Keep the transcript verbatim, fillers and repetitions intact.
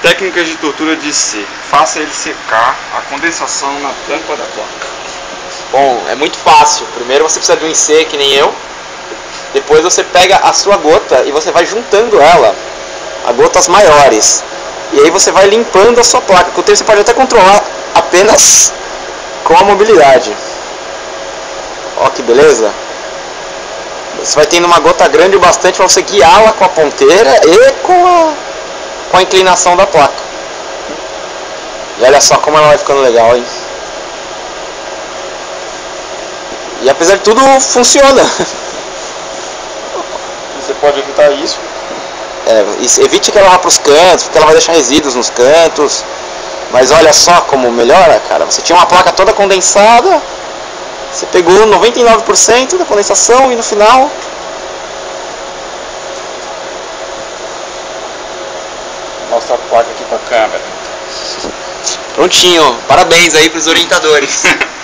Técnicas de tortura de C. Faça ele secar a condensação na tampa da placa. Bom, é muito fácil. Primeiro você precisa de um I C, que nem eu. Depois você pega a sua gota e você vai juntando ela a gotas maiores. E aí você vai limpando a sua placa. Com o tempo você pode até controlar apenas com a mobilidade. Ó que beleza. Você vai tendo uma gota grande o bastante para você guiá-la com a ponteira e com a, com a inclinação da placa. E olha só como ela vai ficando legal, hein? E apesar de tudo, funciona. Você pode evitar isso. É, evite que ela vá para os cantos, porque ela vai deixar resíduos nos cantos. Mas olha só como melhora, cara. Você tinha uma placa toda condensada, você pegou noventa e nove por cento da condensação e no final... Mostra a placa aqui com a câmera. Prontinho. Parabéns aí para os orientadores.